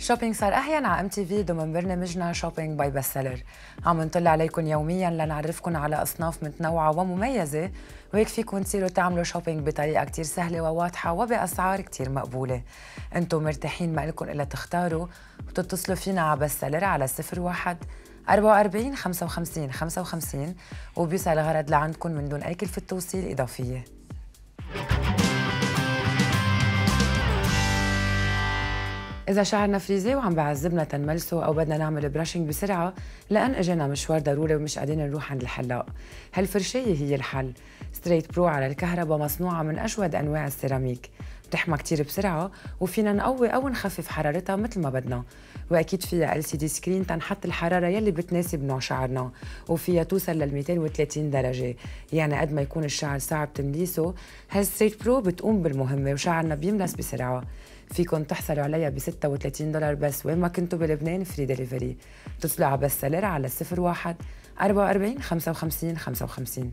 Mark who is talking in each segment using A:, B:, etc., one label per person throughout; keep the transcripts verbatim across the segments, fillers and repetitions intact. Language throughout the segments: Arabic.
A: شوبينج صار أحيانا على ام تي في ضمن برنامجنا شوبينج باي بست سيلر. عم نطلع عليكم يوميا لنعرفكم على أصناف متنوعة ومميزة، وهيك فيكم تصيروا تعملوا شوبينج بطريقة كتير سهلة وواضحة وبأسعار كتير مقبولة. انتم مرتاحين، ما لكم إلا تختاروا وتتصلوا فينا على بست سيلر على صفر واحد أربعة وأربعين خمسة وخمسين خمسة وخمسين وبيوصل الغرض لعندكم من دون أي كلفة توصيل إضافية. إذا شعرنا فريزي وعم بعذبنا تنملسه أو بدنا نعمل براشنج بسرعة لأن إجانا مشوار ضروري ومش قادرين نروح عند الحلاق، هالفرشاية هي الحل. ستريت برو على الكهرباء، مصنوعة من أجود أنواع السيراميك، بتحمى كتير بسرعة وفينا نقوي أو نخفف حرارتها مثل ما بدنا، وأكيد فيها إل سي دي سكرين تنحط الحرارة يلي بتناسب نوع شعرنا، وفيها توصل لل مئتين وثلاثين درجة، يعني قد ما يكون الشعر صعب تمليسه هالستريت برو بتقوم بالمهمة وشعرنا بيملس بسرعة. فيكن تحصلوا عليها ب ستة وثلاثين دولار بس وين ما كنتوا بلبنان، فري ديليفري. اتصلوا على بست سيلر على صفر واحد أربعة وأربعين خمسة وخمسين خمسة وخمسين.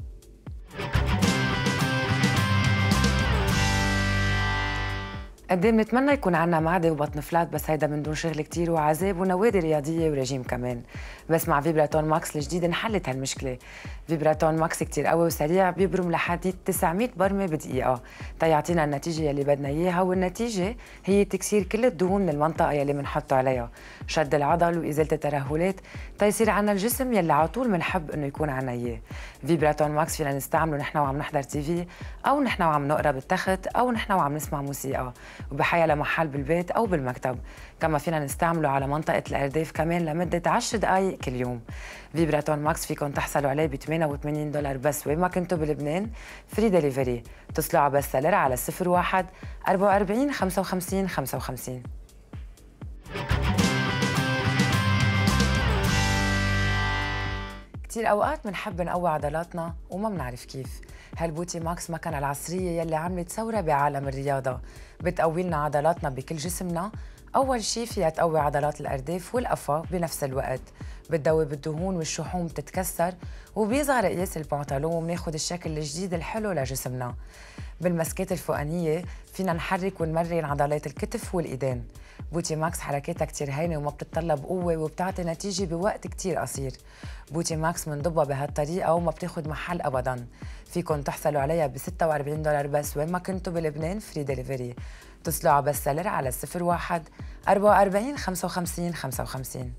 A: قد ايه بنتمنى يكون عنا معده وبطن فلات، بس هيدا من دون شغل كتير وعذاب ونوادي رياضيه ورجيم كمان. بس مع فيبراتون ماكس الجديد انحلت هالمشكله. فيبراتون ماكس كتير قوي وسريع، بيبرم لحد تسعمئة برمه بدقيقه تيعطينا النتيجه يلي بدنا اياها، والنتيجه هي تكسير كل الدهون من المنطقه يلي بنحطه عليها، شد العضل وازاله الترهلات تيصير عنا الجسم يلي على طول بنحب انه يكون عنا اياه. فيبراتون ماكس فينا نستعمله نحن وعم نحضر تي في، او نحن وعم نقرا بالتخت، او نحن وعم نسمع موسيقى، وبحيا لمحل بالبيت أو بالمكتب. كما فينا نستعمله على منطقة الأرداف كمان لمدة عشر دقايق كل يوم. فيبراتون ماكس فيكم تحصلوا عليه ب ثمانية وثمانين دولار بس وين ما كنتوا بلبنان، فري ديليفري. اتصلوا على بست سيلر على صفر واحد أربعة وأربعين خمسة وخمسين خمسة وخمسين. كتير أوقات بنحب نقوي عضلاتنا وما بنعرف كيف. هالبوتي ماكس مكنة العصرية يلي عملت ثورة بعالم الرياضة، بتقوي لنا عضلاتنا بكل جسمنا. أول شي فيها تقوي عضلات الأرداف والقفا بنفس الوقت، بتذوب الدهون والشحوم بتتكسر، وبيصغر قياس البنطلون وبناخد الشكل الجديد الحلو لجسمنا. بالمسكات الفوقانية فينا نحرك ونمرن عضلات الكتف والإيدين. بوتي ماكس حركاتها كتير هينة وما بتتطلب قوة وبتعطي نتيجة بوقت كتير قصير. بوتي ماكس منضبها بهالطريقة وما بتاخد محل أبداً. فيكن تحصلوا عليها ب ستة وأربعين دولار بس وين ما كنتوا بلبنان، فري ديليفري. اتصلوا على بست سيلر على صفر واحد أربعة وأربعين خمسة وخمسين خمسة وخمسين.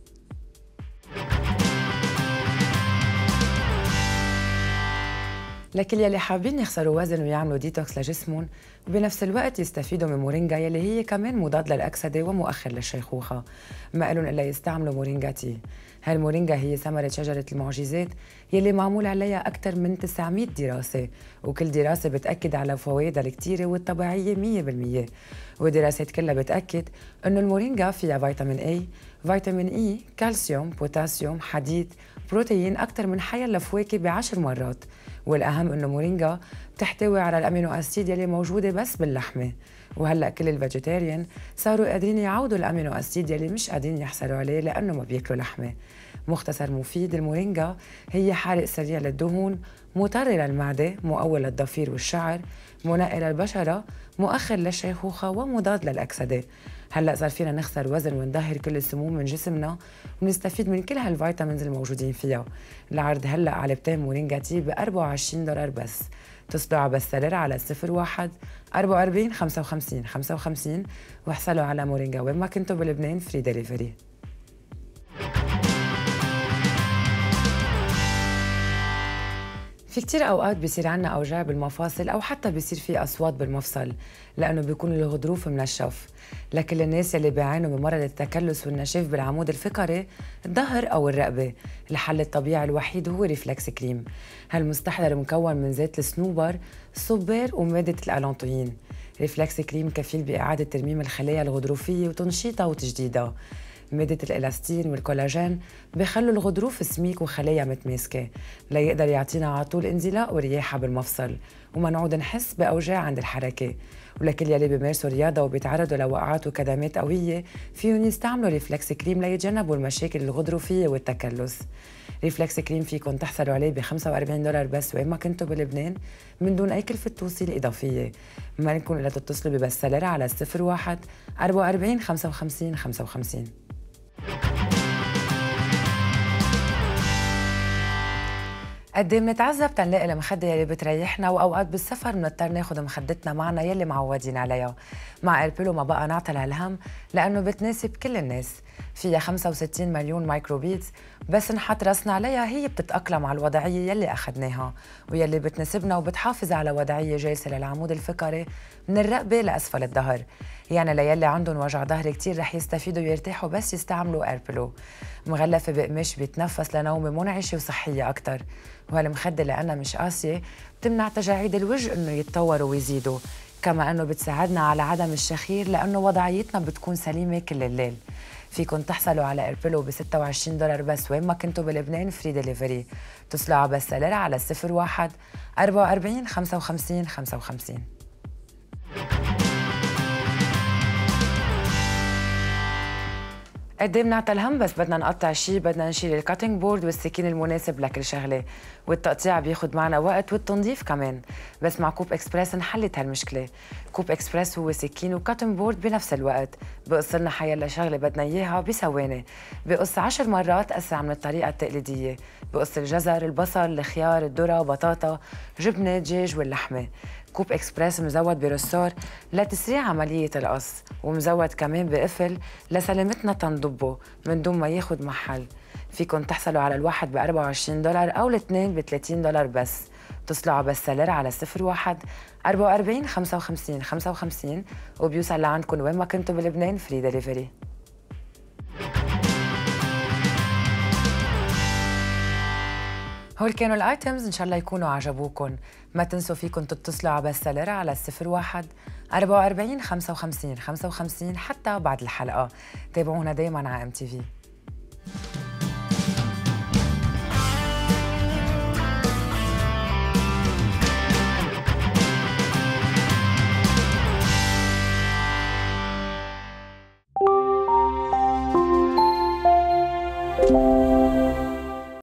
A: لكل يلي حابين يخسروا وزن ويعملوا ديتوكس لجسمهم وبنفس الوقت يستفيدوا من مورينجا يلي هي كمان مضاد للأكسدة ومؤخر للشيخوخة، ما إلهم إلا يستعملوا مورينجا تي. هالمورينجا هي ثمرة شجرة المعجزات يلي معمول عليها أكثر من تسعمئة دراسة، وكل دراسة بتأكد على فوائدها الكتيرة والطبيعية مية بالمية. والدراسات كلها بتأكد إنه المورينجا فيها فيتامين اي، فيتامين اي، كالسيوم، بوتاسيوم، حديد، بروتين أكثر من حيلا فواكه بعشر مرات. والأهم إنه مورينجا بتحتوي على الأمينو أسيد يلي موجودة بس باللحمة، وهلأ كل الفيجيتيريان صاروا قادرين يعوضوا الأمينو أسيد يلي مش قادرين يحصلوا عليه لأنه ما بياكلوا لحمة. مختصر مفيد، المورينجا هي حارق سريع للدهون، مطر للمعدة، مقوي للضفير والشعر، منقي للبشرة، مؤخر للشيخوخة، ومضاد للأكسدة. هلأ صار فينا نخسر وزن ونظهر كل السموم من جسمنا ونستفيد من كل هالفيتامينز الموجودين فيها. العرض هلأ علبتين مورينجا تي ب أربعة وعشرين دولار بس. اتصلوا على بست سيلر على صفر واحد أربعة وأربعين خمسة وخمسين خمسة وخمسين واحصلوا على مورينجا وين ما كنتوا بلبنان، فري ديليفري. في كتير أوقات بيصير عنا أوجاع بالمفاصل أو حتى بيصير في أصوات بالمفصل لأنه بيكون الغضروف منشف. لكل الناس اللي بيعانوا من مرض التكلس والنشاف بالعمود الفقري، الظهر أو الرقبة، الحل الطبيعي الوحيد هو ريفلكس كريم. هالمستحضر مكون من زيت الصنوبر، الصبار، ومادة الألانتوين. ريفلكس كريم كفيل بإعادة ترميم الخلايا الغضروفية وتنشيطها وتجديدها. مادة الإلاستين والكولاجين بيخلوا الغضروف سميك وخلايا متماسكة ليقدر يعطينا على طول انزلاق ورياحة بالمفصل، وما نعود نحس بأوجاع عند الحركة. ولكل يلي بيمارسوا رياضة وبيتعرضوا لوقعات وكدمات قوية فيهم يستعملوا ريفلكس كريم ليتجنبوا المشاكل الغضروفية والتكلس. ريفلكس كريم فيكن تحصلوا عليه ب خمسة وأربعين دولار بس وين ما كنتوا بلبنان من دون أي كلفة توصيل إضافية. ما لكم إلا تتصلوا ببستسيلر على صفر واحد أربعة وأربعين خمسة وخمسين خمسة وخمسين. قد ايه بنتعذب تنلاقي المخدة يلي بتريحنا، واوقات بالسفر بنضطر ناخذ مخدتنا معنا يلي معودين عليها. مع ايربيلو ما بقى نعطل هالهم لانه بتناسب كل الناس، فيها خمسة وستين مليون مايكروبيتس، بس نحط راسنا عليها هي بتتاقلم على الوضعيه يلي اخذناها ويلي بتناسبنا، وبتحافظ على وضعيه جالسه للعمود الفقري من الرقبه لاسفل الظهر. يعني ليلي عندهم وجع ظهر كتير رح يستفيدوا ويرتاحوا بس يستعملوا ايربيلو. مغلفه بقماش بيتنفس لنومه منعشه وصحيه اكثر، وهالمخدة لأنها مش قاسية بتمنع تجاعيد الوجه إنه يتطوروا ويزيدوا، كما إنه بتساعدنا على عدم الشخير لأنه وضعيتنا بتكون سليمة كل الليل. فيكن تحصلوا على إيربيلو ب ستة وعشرين دولار بس وين ما كنتوا بلبنان، فري ديليفري. اتصلوا على بستسيلر على صفر واحد أربعة وأربعين خمسة وخمسين خمسة وخمسين. قد ايه بنعطى الهم بس بدنا نقطع شيء، بدنا نشيل الكاتنج بورد والسكين المناسب لكل شغله، والتقطيع بياخد معنا وقت والتنظيف كمان، بس مع كوب اكسبرس انحلت هالمشكله. كوب اكسبرس هو سكين وكاتنج بورد بنفس الوقت، بقص لنا حيلا شغله بدنا اياها بثواني، بقص عشر مرات اسرع من الطريقه التقليديه، بقص الجزر، البصل، الخيار، الذره، بطاطا، جبنه، دجاج واللحمه. كوب اكسبرس مزود برسار لتسريع عمليه القص، ومزود كمان بقفل لسلامتنا تنضبه من دون ما ياخد محل. فيكن تحصلوا على الواحد ب أربعة وعشرين دولار او الاثنين ب ثلاثين دولار بس. اتصلوا على بستسيلر على صفر واحد أربعة وأربعين خمسة وخمسين خمسة وخمسين وبيوصل لعندكم وين ما كنتوا بلبنان، فري ديليفري. هول كانوا الايتمز، ان شاء الله يكونوا عجبوكم. ما تنسوا فيكم تتصلوا على بستسيلر على صفر واحد أربعة وأربعين خمسة وخمسين خمسة وخمسين حتى بعد الحلقه. تابعونا دايما على ام تي في.